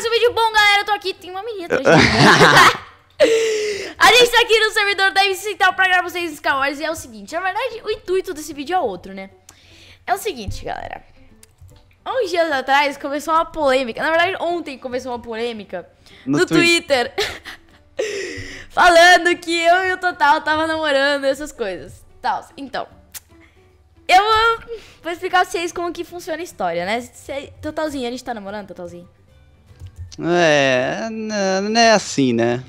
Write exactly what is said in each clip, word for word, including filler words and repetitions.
mais um vídeo bom, galera. Eu tô aqui, tem uma menina atrás de mim. A gente tá aqui no servidor da M C Central pra gravar vocês Skywars. E é o seguinte, na verdade, o intuito desse vídeo é outro, né? É o seguinte, galera. Uns dias atrás começou uma polêmica. Na verdade, ontem começou uma polêmica no, no Twitter. Falando que eu e o Total tava namorando, essas coisas. Tal. Então, eu vou explicar pra vocês como que funciona a história, né? Totalzinho, a gente tá namorando, Totalzinho? É, não é assim, né?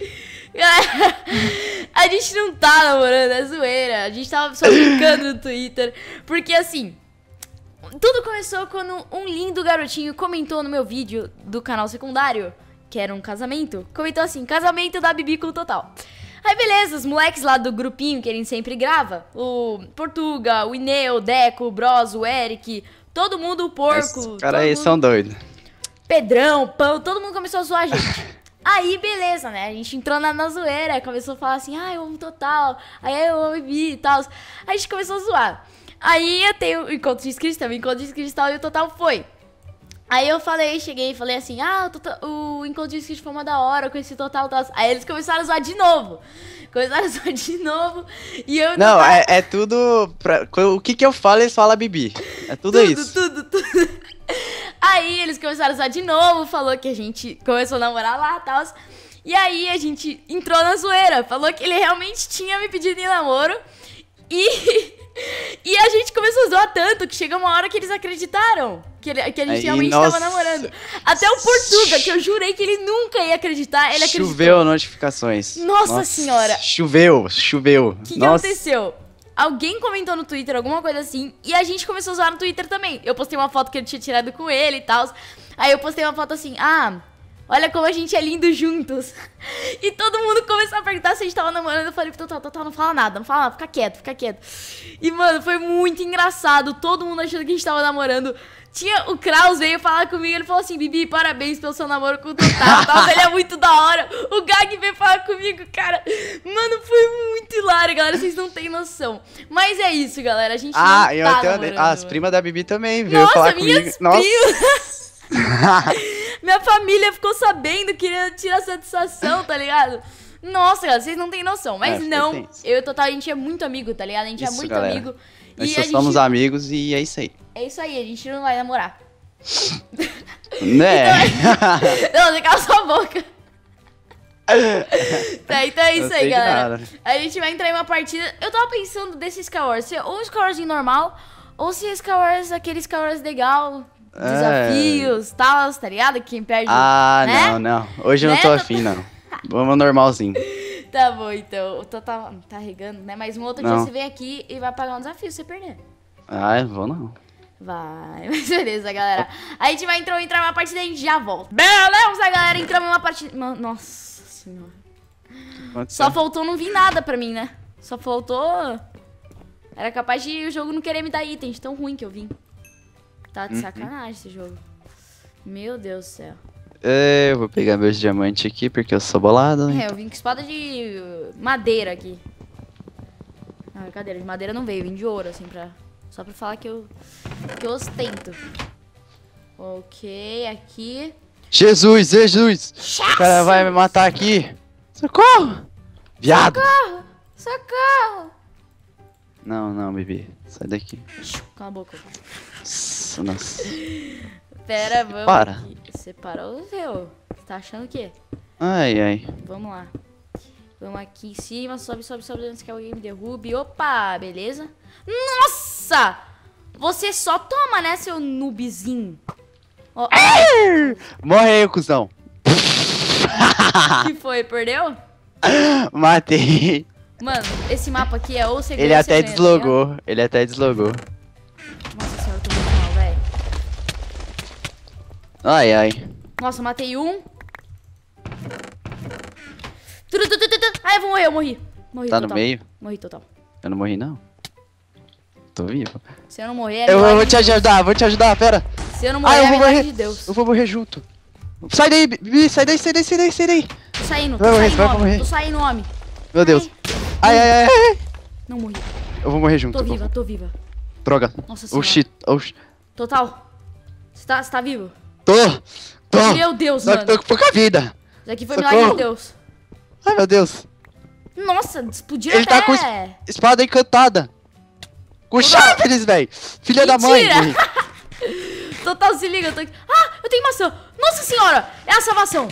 A gente não tá namorando, é zoeira. A gente tava só brincando no Twitter. Porque assim, tudo começou quando um lindo garotinho comentou no meu vídeo do canal secundário, que era um casamento, comentou assim, casamento da Bibi com o Total. Aí beleza, os moleques lá do grupinho que a gente sempre grava, o Portuga, o Ineu, o Deco, o Bros, o Eric, todo mundo, o Porco. Os caras aí mundo... são doidos. Pedrão, Pão, todo mundo começou a zoar a gente. Aí, beleza, né? A gente entrou na, na zoeira, começou a falar assim, ah, eu amo Total, aí eu amo Bibi e tal. Aí a gente começou a zoar. Aí eu tenho o encontro de cristal, o encontro de cristal e o Total foi. Aí eu falei, cheguei e falei assim, ah, o, total, o encontro de cristal foi uma da hora, com esse Total, tal. Aí eles começaram a zoar de novo. Começaram a zoar de novo. E eu... Não, total... é, é tudo... Pra, o que que eu falo, eles falam Bibi. É tudo, tudo isso. Tudo, tudo, tudo. Aí eles começaram a usar de novo, falou que a gente começou a namorar lá e tal. E aí a gente entrou na zoeira, falou que ele realmente tinha me pedido em namoro. E, e a gente começou a zoar tanto que chegou uma hora que eles acreditaram que, ele, que a gente aí, realmente nossa. tava namorando. Até o Portuga, que eu jurei que ele nunca ia acreditar, ele acreditou. Choveu notificações. Nossa, nossa senhora. Choveu, choveu. O que, que aconteceu? Alguém comentou no Twitter, alguma coisa assim, e a gente começou a zoar no Twitter também. Eu postei uma foto que eu tinha tirado com ele e tal. Aí eu postei uma foto assim, ah, olha como a gente é lindo juntos. E todo mundo começou a perguntar se a gente tava namorando. Eu falei, Total, Total, não fala nada, não fala nada, fica quieto, fica quieto. E, mano, foi muito engraçado, todo mundo achando que a gente tava namorando. Tinha, o Kraus veio falar comigo, ele falou assim, Bibi, parabéns pelo seu namoro com o Total, tal, ele é muito da hora. O Gag veio falar comigo, cara, mano, foi muito hilário, galera, vocês não têm noção. Mas é isso, galera, a gente ah, não eu tá até namorando. Ah, as primas da Bibi também veio Nossa, falar minhas comigo. Nossa, primas. Minha família ficou sabendo, queria tirar satisfação, tá ligado? Nossa, galera, vocês não têm noção, mas é, não, eu e o Total, a gente é muito amigo, tá ligado? A gente isso, é muito galera. amigo. Nós e só a gente... somos amigos e é isso aí. É isso aí, a gente não vai namorar. Né? Então, não, você cala sua boca. Tá, então é isso aí, galera. A gente vai entrar em uma partida. Eu tava pensando desse Skywars, se ou um Skywarzinho normal, ou se Skywars, aquele Skywars legal, desafios, é... tal, tá ligado? Quem perde, Ah, né? não, não. Hoje eu né? não tô afim, não. Vamos normalzinho. Tá bom, então. O Total tá regando, né? Mas um outro não. dia você vem aqui e vai pagar um desafio se você perder. Ah, eu vou não. Vai, mas beleza, galera. A gente vai entrar, entrar em uma partida e a gente já volta. Beleza, galera, entramos em uma partida. Nossa senhora. Só faltou não vir nada pra mim, né? Só faltou... Era capaz de o jogo não querer me dar itens, tão ruim que eu vim. Tá de sacanagem esse jogo. Meu Deus do céu. É, eu vou pegar meus diamantes aqui porque eu sou bolado. É, eu vim com espada de madeira aqui. Não, brincadeira, de madeira não veio, eu vim de ouro, assim, pra... Só pra falar que eu, que eu ostento. Ok, aqui. Jesus, Jesus! Chaça. O cara vai me matar aqui. Socorro! Viado! Socorro! Socorro! Não, não, Bibi. Sai daqui. Cala a boca. Nossa, nossa. Pera, vamos Para. aqui. Separa o seu. Você tá achando o quê? Ai, ai. Vamos lá. Vamos aqui em cima. Sobe, sobe, sobe. Antes que alguém me derrube. Opa, beleza? Nossa! Você só toma, né, seu noobzinho? Oh, oh. Morreu, cuzão. Que foi? Perdeu? Matei. Mano, esse mapa aqui é ou você ganha, Ele até ganha, deslogou. Tá Ele até deslogou. Nossa senhora, eu tô muito mal, velho. Ai, ai. Nossa, matei um. Ai, eu vou morrer, eu morri. Morri tá total. no meio? Morri total. Eu não morri, não. Tô vivo. Se eu não morrer, é Eu vou te ajudar, de vou te ajudar, pera. Se eu não morrer, ah, eu é vou morrer. de Deus. Eu vou morrer junto. Sai daí, Bibi, sai daí, sai daí, sai daí, sai daí. Tô saindo, tô vai morrer, saindo, vai homem. morrer. Tô saindo, homem. Meu Deus. Ai, ai, ai, ai. Não morri. Eu vou morrer junto. Tô viva, tô viva. Droga. Nossa senhora. Oxi, oxi. Total. Você tá, você tá vivo? Tô. Tô. Meu Deus, Só mano. que tô com pouca vida. Isso aqui foi Socorro. milagre de Deus. Ai, meu Deus. Nossa, explodiram Ele até. tá com es- espada encantada. Com Sharpness, velho. Filha da mãe. Mentira. Total, se liga. Eu tô aqui. Ah, eu tenho maçã. Nossa senhora, é a salvação.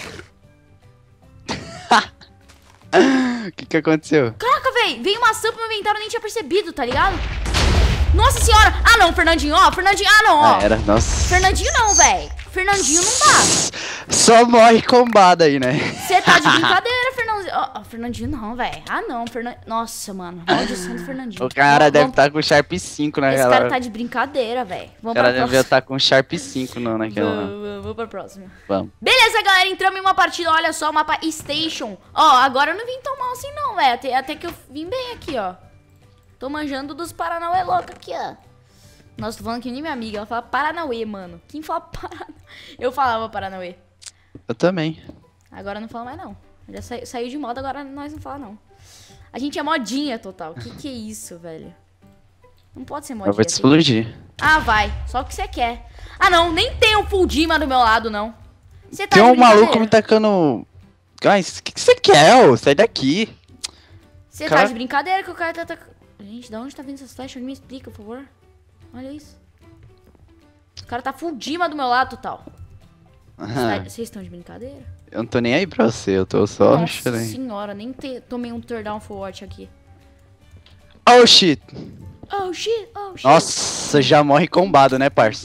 O que que aconteceu? Caraca, velho, veio maçã pro meu inventário, eu nem tinha percebido, tá ligado? Nossa senhora. Ah, não, Fernandinho, ó. Fernandinho, ah, não, ó. Ah, era, nossa. Fernandinho não, velho. Fernandinho não dá. Só morre combada aí, né? Você tá de brincadeira, Fernandinho. Ó, ó, Fernandinho não, velho. Ah, não, Fernandinho. Nossa, mano. Maldição do Fernandinho. O cara Vamos- deve vamos- estar com Sharp cinco Esse naquela... cara tá de brincadeira, velho. O Vamos cara pra deve próxima. estar com Sharp cinco não, naquela... Vamos, vamos, vamos pra próxima. Vamos. Beleza, galera, entramos em uma partida, olha só, o mapa Station. Ó, agora eu não vim tão mal assim não, velho. Até, até que eu vim bem aqui, ó. Tô manjando dos Paranauê louco aqui, ó. Nossa, tô falando que nem minha amiga, ela fala Paranauê, mano. Quem fala Paranauê? Eu falava Paranauê. Eu também. Agora não fala mais não. Já sa saiu de moda, agora nós não fala não. A gente é modinha total. Que que é isso, velho? Não pode ser modinha. Eu vou te tem- explodir. Ah, vai. Só o que você quer. Ah, não. Nem tem o Full Dima do meu lado, não. Você tá Tem de um maluco brincadeira? me tacando... Guys, o que que você quer, ô? Sai daqui. Você Cara- tá de brincadeira que o cara tá... tá... Gente, da onde tá vindo essas flechas? Me explica, por favor. Olha isso. O cara tá full Dima do meu lado, total. Você tá- Vocês estão de brincadeira? Eu não tô nem aí pra você, eu tô só Nossa chorando. senhora, nem te... tomei um turn down full watch aqui. Oh, shit. Oh, shit, oh, shit. Nossa, já morre combado, né, parça?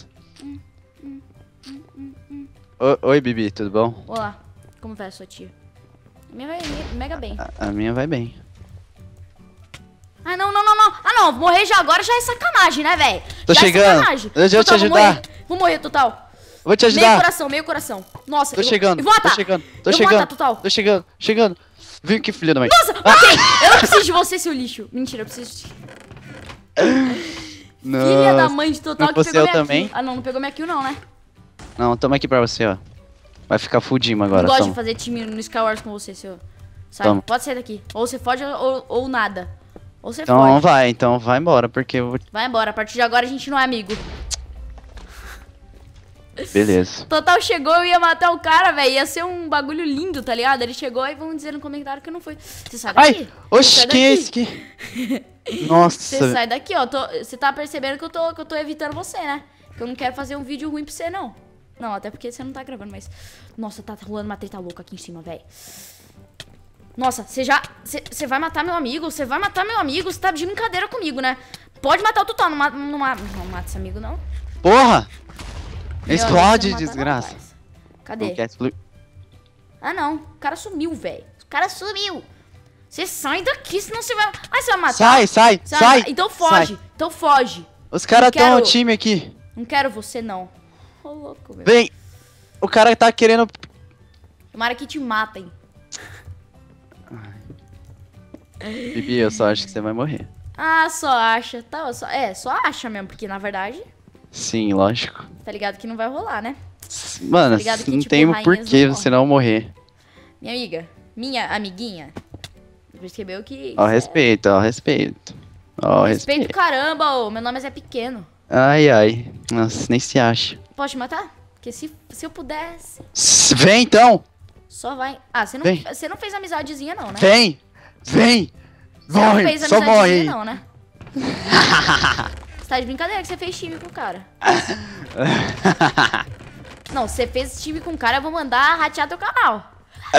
O- Oi, Bibi, tudo bom? Olá, como vai a sua tia? A minha vai me- mega bem. A, a minha vai bem. Ah, não, não, não, não. Ah, não, morrer já agora já é sacanagem, né, velho? Tô já chegando. É sacanagem. Eu já vou te Total, vou ajudar. morrer. Vou morrer, total. Vou te Meio ajudar. coração, meio coração. Nossa, Tô eu vou- chegando, Eu vou matar. tô chegando, tô eu vou chegando. matar, total. Tô chegando, chegando. Vem aqui, filha da mãe. Nossa, matei. Eu não preciso de você, seu lixo. Mentira, eu preciso de... Filha da Nossa. mãe de total Não que fosse pegou eu minha também? kill. Ah, não, não pegou minha kill não, né? Não, toma aqui pra você, ó. Vai ficar fudinho agora, não gosto toma. de fazer time no Skywars com você, seu... Sai, Toma. pode sair daqui. Ou você foge ou, ou nada. Ou você Então foge. vai, então vai embora, porque eu vou... Vai embora, a partir de agora a gente não é amigo. Beleza. Total chegou, eu ia matar o cara, velho. Ia ser um bagulho lindo, tá ligado? Ele chegou e vão dizer no comentário que não foi. Você sai daqui. Ai, oxe, Você sai quem é daqui. esse aqui? Nossa. Você sai daqui, ó. Tô- Você tá percebendo que eu, tô, que eu tô evitando você, né? Que eu não quero fazer um vídeo ruim pra você, não. Não, até porque você não tá gravando, mas... Nossa, tá rolando uma treta louca aqui em cima, velho. Nossa, você já... Você vai matar meu amigo? Você vai matar meu amigo? Você tá de brincadeira comigo, né? Pode matar o Total, não mata, não mata, não mata esse amigo, não. Porra! Meu, Explode, você não mata, não, desgraça. parça. Cadê? Não quer explodir. Ah, não. O cara sumiu, velho. O cara sumiu. Você sai daqui, senão você vai... Ah, você vai matar? Sai, sai, Você vai sai! matar? Então foge. sai. Então foge. Os caras Não tão quero- no time aqui. Não quero você, não. Ô, louco, meu. Vem! O cara tá querendo... Tomara que te matem. Bibi, eu só acho que você vai morrer. Ah, só acha. Tá, só, é, só acha mesmo, porque na verdade, Sim, lógico. tá ligado que não vai rolar, né? Mano, ligado que, não tipo, tem um rainhas porquê não você não morrer. Minha amiga, minha amiguinha, percebeu que... Ó, isso é- respeito, ó, respeito. Ó, Respeito respeito. caramba, ô. Meu nome é Zé Pequeno. Ai, ai. Nossa, nem se acha. Pode te matar? Porque se, se eu pudesse, S- Vem então! só vai... Ah, você não, Vem. você não fez amizadezinha não, né? Vem! Vem! Você não Morre! fez Só morre amizadezinha aí! não, né? Você tá de brincadeira que você fez time com o cara. Não, você fez time com o cara, eu vou mandar ratear teu canal.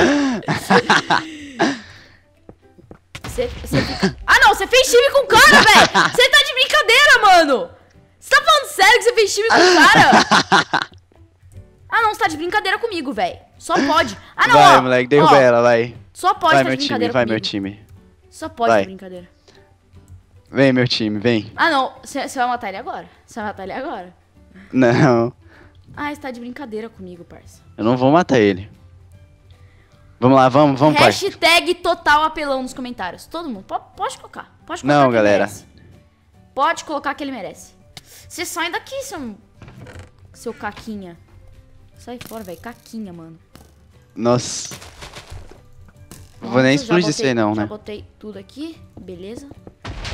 Você, você fica... Ah, não, você fez time com o cara, velho! Você tá de brincadeira, mano! Você tá falando sério que você fez time com o cara? Ah, não, você tá de brincadeira comigo, velho. Só pode. Ah, não, Vai, ó, moleque, derruba ó, ela, vai. Só pode Vai, tá meu de time, brincadeira vai, comigo. meu time. Só pode Vai. tá de brincadeira. Vem, meu time, vem. Ah, não, você vai matar ele agora. Você vai matar ele agora. Não, Ah, você tá de brincadeira comigo, parça. eu não vou matar ele. Vamos lá, vamos, vamos, parça. Hashtag total apelão nos comentários. Todo mundo, po- pode colocar. Pode colocar Não, que galera. ele merece. Pode colocar que ele merece. Você sai daqui, seu... Seu caquinha. Sai fora, velho. Caquinha, mano. Nossa. Não vou nem Pronto, já explodir isso botei- aí não, já né? botei tudo aqui. Beleza.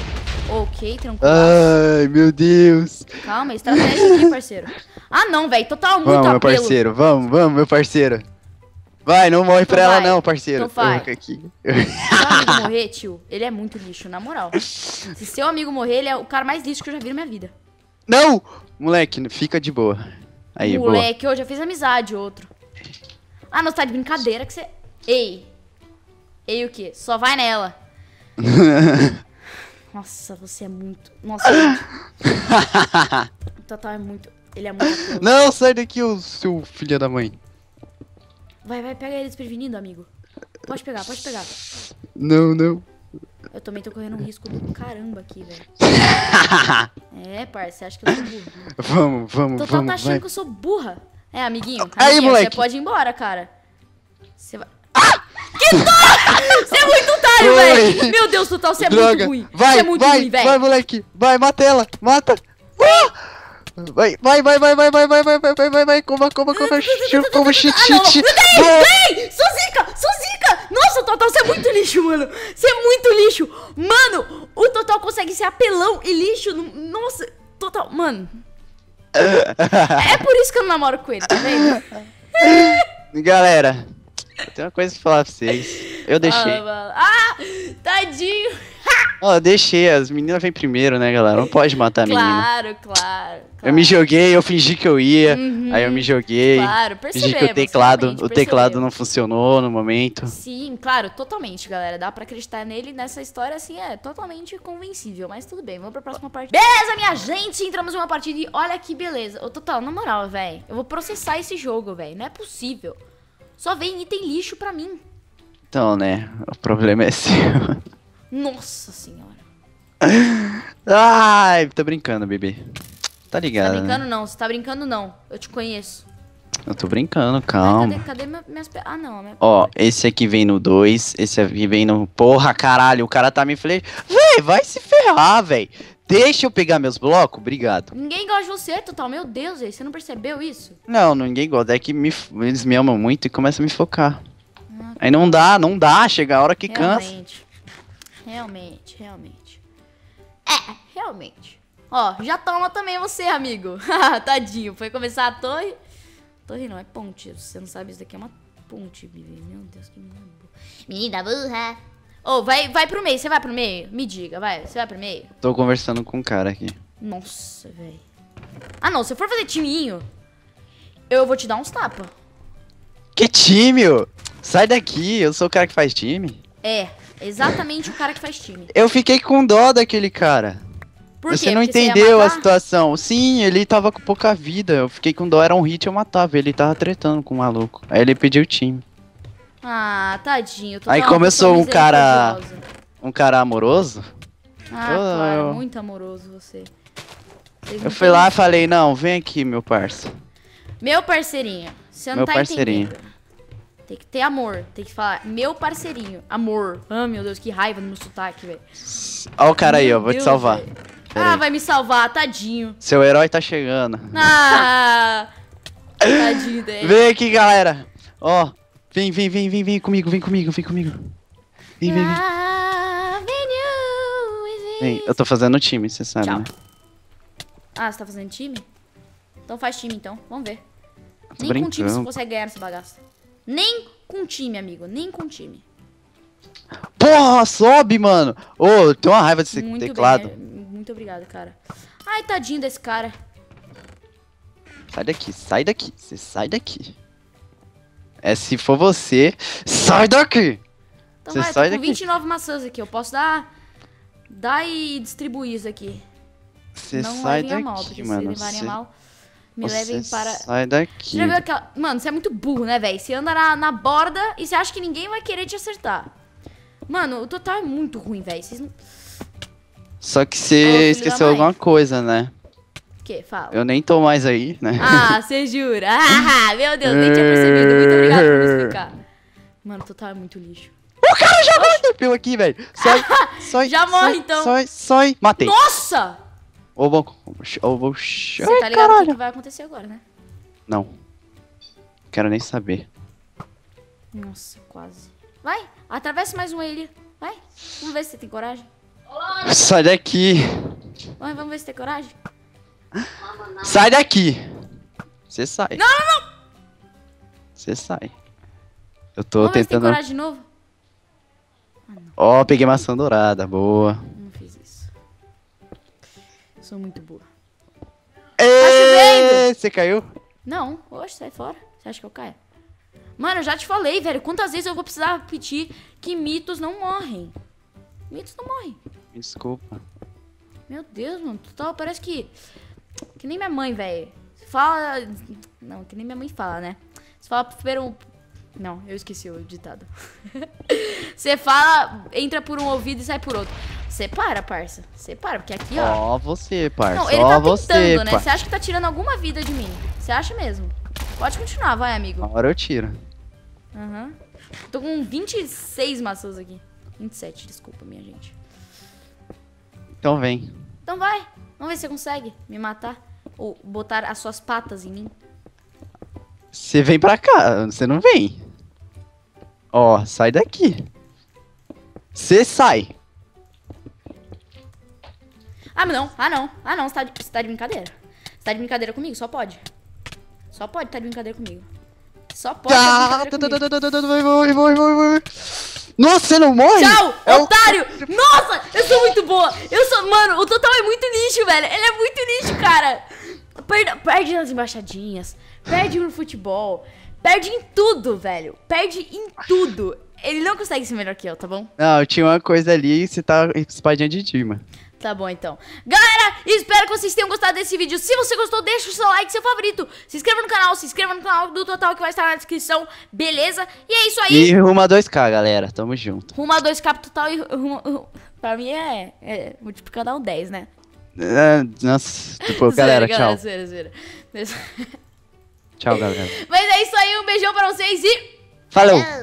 Ok, tranquilo. Ai, meu Deus. Calma, estratégia aqui, parceiro. Ah, não, velho. Total, muito Vamos, meu apelo. parceiro. Vamos, vamos, meu parceiro. Vai, não morre pra ela vai. não, parceiro. Então vai. Eu fico aqui. Se seu amigo morrer, tio, ele é muito lixo, na moral. Se seu amigo morrer, ele é o cara mais lixo que eu já vi na minha vida. Não! Moleque, fica de boa. Aí, Moleque, eu já fiz amizade, outro. Ah, não, você tá de brincadeira que você... Ei. Ei o quê? Só vai nela. boa. Nossa, você é muito... Nossa, gente. O Total é muito... Ele é muito apelo. Não, sai daqui, ô seu filho da mãe. Vai, vai, pega ele desprevenido, amigo. Pode pegar, pode pegar. Não, não. Eu também tô correndo um risco do caramba aqui, velho. É, parça, você acha que eu sou burro? Vamos, vamos, Total vamos, tá achando vai. que eu sou burra. É, amiguinho. Aí, amiguinho, moleque. Você pode ir embora, cara. Você vai... Ah! Que dó! Você é muito otário, Oi. velho. Meu Deus, Total, você é Droga. muito ruim. Vai, Você é muito vai, ruim, velho. vai, moleque. Vai, mata ela. Mata. Ah! Vai, vai, vai, vai, vai, vai, vai, vai, vai, vai, vai, vai, coma, coma, coma, chu- coma, shit, Ah, não, shit, não. shit. Ei, ei, sou zica, sou zica. Nossa, Total, você é muito lixo, mano. Você é muito lixo. Mano, o Total consegue ser apelão e lixo. no- Nossa, Total, mano. É por isso que eu não namoro com ele, tá vendo? Galera, eu tenho uma coisa pra falar pra vocês. Eu deixei. Ah, mano. Ah, tadinho. Ó, eu deixei. As meninas vêm primeiro, né, galera? Não pode matar a menina. Claro, claro. Eu me joguei, eu fingi que eu ia. Aí eu me joguei. Claro, Fingi que o percebemos, teclado, realmente, o teclado percebemos. não funcionou no momento. Sim, claro, totalmente, galera. Dá pra acreditar nele nessa história, assim, é totalmente convencível. Mas tudo bem, vamos pra próxima partida. Beleza, minha gente, entramos em uma partida e olha que beleza. Ô, Total, na moral, velho, eu vou processar esse jogo, velho. Não é possível. Só vem item lixo pra mim. Então, né, o problema é seu. Nossa senhora. Ai, tô brincando, bebê. Tá Tá ligado, brincando né? não, você tá brincando não. Eu te conheço. Eu tô brincando, Ai, calma. cadê, cadê minha- minhas... pe- Ah, não. Minha... Ó, esse aqui vem no dois, esse aqui vem no... Porra, caralho, o cara tá me falando... Véi, vai se ferrar, véi. Deixa eu pegar meus blocos, obrigado. Ninguém gosta de você, Total. Meu Deus, véi, você não percebeu isso? Não, ninguém gosta, é que me, eles me amam muito e começam a me focar. Ah, Aí não dá, não dá, chega a hora que cansa. Realmente. Realmente, realmente. É, realmente. Ó, já toma também você, amigo. Tadinho, foi começar a torre. Torre não, é ponte. Você não sabe, isso daqui é uma ponte, Bibi. Meu Deus, que menina burra. Menina burra. Ô, vai, vai pro meio, você vai pro meio? Me diga, vai, você vai pro meio? Tô conversando com um cara aqui. Nossa, velho. Ah, não, se for fazer timinho, eu vou te dar uns tapas. Que time, ô? Sai daqui, eu sou o cara que faz time. É, exatamente o cara que faz time. Eu fiquei com dó daquele cara. Por Você quê? não Porque ia entendeu a matar? situação. Sim, ele tava com pouca vida. Eu fiquei com dó, era um hit, eu matava. Ele tava tretando com o maluco. Aí ele pediu o time. Ah, tadinho. tô Aí tão- começou tô um cara- misericordiosa. Um cara amoroso. Ah, Oh, claro, eu- muito amoroso você. Vocês não Eu fui têm- lá e falei, não, vem aqui, meu parça. Meu parceirinho, você não Meu tá parceirinho. entendendo. Tem que ter amor, tem que falar, meu parceirinho, amor. Ah, meu Deus, que raiva no meu sotaque, velho. Ó o cara aí, Meu ó, vou te Deus, salvar. velho. Pera Ah, aí. vai me salvar, tadinho. Seu herói tá chegando. Ah, tadinho dele. Vem aqui, galera. Ó, vem, vem, vem, vem, vem comigo, vem comigo, vem comigo. Vem, vem, vem. Ah, venue, Vem, eu tô fazendo time, você sabe, Tchau. né? Ah, você tá fazendo time? Então faz time, então. Vamos ver. Tô Nem com time você brincando. consegue ganhar nessa bagaça. Nem com time, amigo. Nem com time. Porra, sobe, mano. Ô, eu tenho uma raiva desse Muito teclado. bem. né? Muito obrigada, cara. Ai, tadinho desse cara. Sai daqui, sai daqui. Você sai daqui. É, se for você, sai daqui. Então Você vai, sai tô com daqui. vinte e nove maçãs aqui. Eu posso dar... Dar e distribuir isso aqui. Você Não sai levem a daqui, mal, porque se mano. levarem Você, a mal, me você levem para... sai daqui. Você já viu aquela... Mano, você é muito burro, né, velho? Você anda na, na borda e você acha que ninguém vai querer te acertar. Mano, o Total é muito ruim, velho. Vocês não... Só que Ô, você filho da esqueceu mãe. alguma coisa, né? O quê? Fala. Eu nem tô mais aí, né? Ah, você jura? Ah, meu Deus, nem tinha percebido. Muito obrigado por me explicar. Mano, o Total é muito lixo. O cara já morreu aqui, velho. Sai, sai. Já morre, sai, então. Sai, sai. Matei. Nossa! Ou vou... Ou vou... Você Ai, tá ligado o que, caralho. que vai acontecer agora, né? Não. Quero nem saber. Nossa, quase. Vai, atravessa mais uma ilha. Vai, vamos ver se você tem coragem. Sai daqui. Ué, vamos ver se tem coragem. Sai daqui. Você sai. Não, não, não. Você sai. Eu tô Vamos ver se tem tentando... coragem de novo. Ó, oh, peguei maçã dourada. Boa. Não fiz isso. Sou muito boa. Ê, você caiu? Não, oxe, sai fora. Você acha que eu caio? Mano, eu já te falei, velho. Quantas vezes eu vou precisar repetir que mitos não morrem? Mitos não morrem. Me desculpa. Meu Deus, mano. Total, parece que... Que nem minha mãe, velho. Você fala... Não, que nem minha mãe fala, né? Você fala primeiro... Não, eu esqueci o ditado. Você fala, entra por um ouvido e sai por outro. Separa, parça. Separa, porque aqui, ó... Ó, você, parça. Não, ele Ó, tá você, tentando, né? parça. Você acha que tá tirando alguma vida de mim? Você acha mesmo? Pode continuar, vai, amigo. Agora eu tiro. Aham. Uhum. Tô com vinte e seis maçãs aqui. vinte e sete, desculpa, minha gente. Então vem. Então vai. Vamos ver se você consegue me matar. Ou botar as suas patas em mim. Você vem pra cá, você não vem. Ó, sai daqui. Você sai. Ah, não. Ah, não. Ah, não. Você tá, de, você tá de brincadeira. Você tá de brincadeira comigo? Só pode. Só pode tá de brincadeira comigo. Só pode tá de brincadeira comigo. Nossa, você não morre? Tchau, É o- otário! Nossa, eu sou muito boa. Eu sou... Mano, o Total é muito lixo, velho. Ele é muito lixo, cara. Perde, perde nas embaixadinhas. Perde no futebol. Perde em tudo, velho. Perde em tudo. Ele não consegue ser melhor que eu, tá bom? Não, tinha uma coisa ali e você tá espadinha de Dima. Tá bom, então. Galera, espero que vocês tenham gostado desse vídeo. Se você gostou, deixa o seu like, seu favorito. Se inscreva no canal, se inscreva no canal do Total que vai estar na descrição. Beleza? E é isso aí. E rumo a dois K, galera. Tamo junto. Rumo a dois K Total e rumo... Pra mim é, é multiplicando ao dez, né? Ah, Nossa, tipo, galera, tchau. Zoeira, zoeira. Tchau, galera. Mas é isso aí, um beijão pra vocês e... Falou!